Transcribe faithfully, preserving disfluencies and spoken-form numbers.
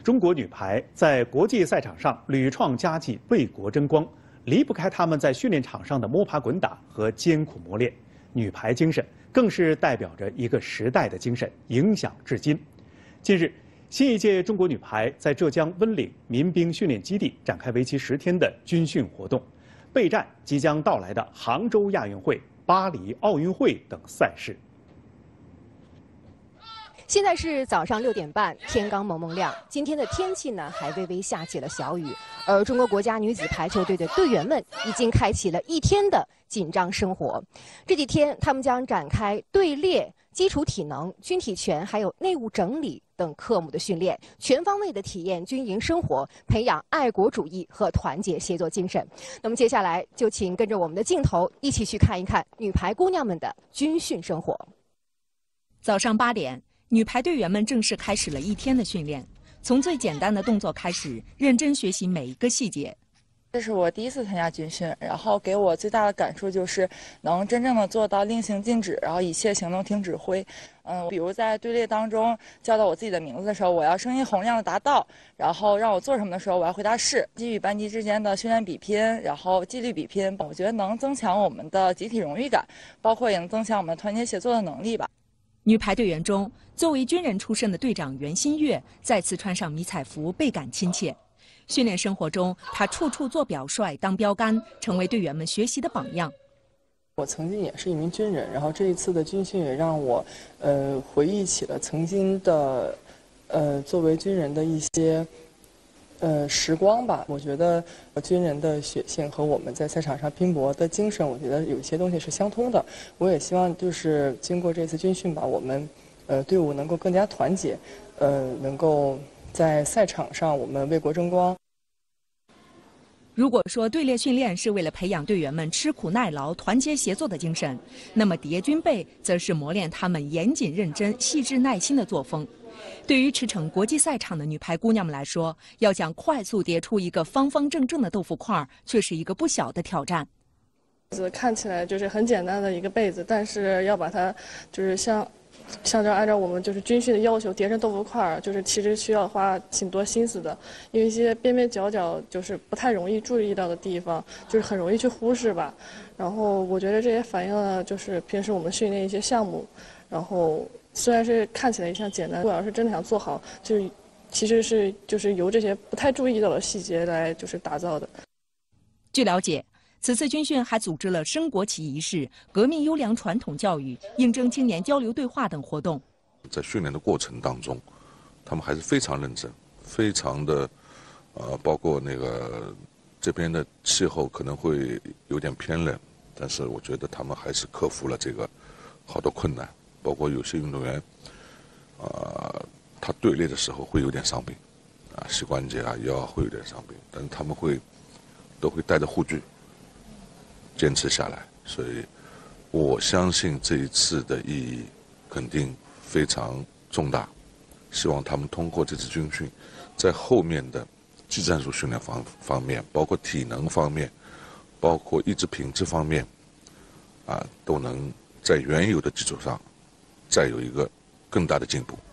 中国女排在国际赛场上屡创佳绩，为国争光，离不开她们在训练场上的摸爬滚打和艰苦磨练。女排精神更是代表着一个时代的精神，影响至今。近日，新一届中国女排在浙江温岭民兵训练基地展开为期十天的军训活动，备战即将到来的杭州亚运会、巴黎奥运会等赛事。 现在是早上六点半，天刚蒙蒙亮。今天的天气呢，还微微下起了小雨。而中国国家女子排球队的队员们已经开启了一天的紧张生活。这几天，他们将展开队列、基础体能、军体拳，还有内务整理等科目的训练，全方位的体验军营生活，培养爱国主义和团结协作精神。那么接下来就请跟着我们的镜头一起去看一看女排姑娘们的军训生活。 早上八点。 女排队员们正式开始了一天的训练，从最简单的动作开始，认真学习每一个细节。 这是我第一次参加军训，然后给我最大的感触就是能真正的做到令行禁止，然后一切行动听指挥。嗯，比如在队列当中叫到我自己的名字的时候，我要声音洪亮的答到；然后让我做什么的时候，我要回答是。基与班级之间的训练比拼，然后纪律比拼，我觉得能增强我们的集体荣誉感，包括也能增强我们团结协作的能力吧。 女排队员中，作为军人出身的队长袁心玥再次穿上迷彩服，倍感亲切。训练生活中，她处处做表率、当标杆，成为队员们学习的榜样。 我曾经也是一名军人，然后这一次的军训也让我，呃，回忆起了曾经的，呃，作为军人的一些。 呃，时光吧，我觉得军人的血性和我们在赛场上拼搏的精神，我觉得有一些东西是相通的。我也希望就是经过这次军训吧，我们呃队伍能够更加团结，呃，能够在赛场上我们为国争光。 如果说队列训练是为了培养队员们吃苦耐劳、团结协作的精神，那么叠军备则是磨练他们严谨认真、细致耐心的作风。 对于驰骋国际赛场的女排姑娘们来说，要想快速叠出一个方方正正的豆腐块，却是一个不小的挑战。 看起来就是很简单的一个被子，但是要把它就是像像这样按照我们就是军训的要求叠成豆腐块，就是其实需要花挺多心思的，因为一些边边角角就是不太容易注意到的地方，就是很容易去忽视吧。然后我觉得这也反映了就是平时我们训练一些项目，然后。 虽然是看起来一项简单，如果要是真的想做好，就是其实是就是由这些不太注意到的细节来就是打造的。 据了解，此次军训还组织了升国旗仪式、革命优良传统教育、应征青年交流对话等活动。 在训练的过程当中，他们还是非常认真，非常的，呃，包括那个这边的气候可能会有点偏冷，但是我觉得他们还是克服了这个好多困难。 包括有些运动员，呃，他队列的时候会有点伤病，啊，膝关节啊、腰会有点伤病，但是他们会都会带着护具坚持下来，所以我相信这一次的意义肯定非常重大。希望他们通过这次军训，在后面的技战术训练方方面，包括体能方面，包括意志品质方面，啊，都能在原有的基础上。 再有一个更大的进步。